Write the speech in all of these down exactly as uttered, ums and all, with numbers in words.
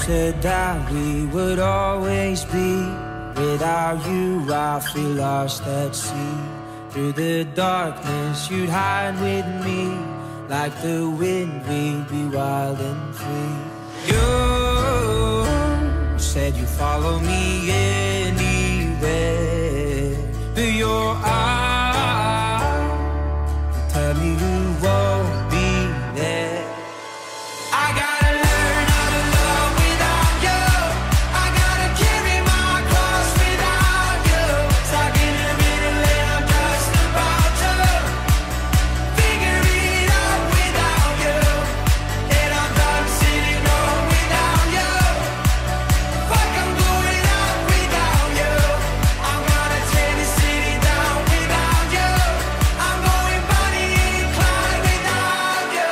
said that we would always be. Without you I feel lost at sea. Through the darkness you'd hide with me. Like the wind we'd be wild and free. You said you'd follow me anywhere. But your eyes tell me who won't be there. I gotta learn how to love without you. I gotta carry my cross without you. Stuck in the middle and I'm just about to figure it out without you. And I'm done sitting home without you. Fuck, I'm going out without you. I'm gonna tear the city down without you. I'm going Bonnie and Clyde without you.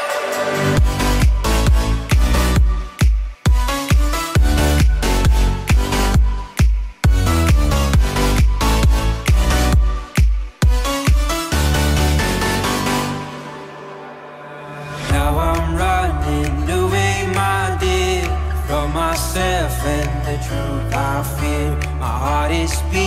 Now I'm running away, my dear, from myself and the truth I fear. My heart is beating.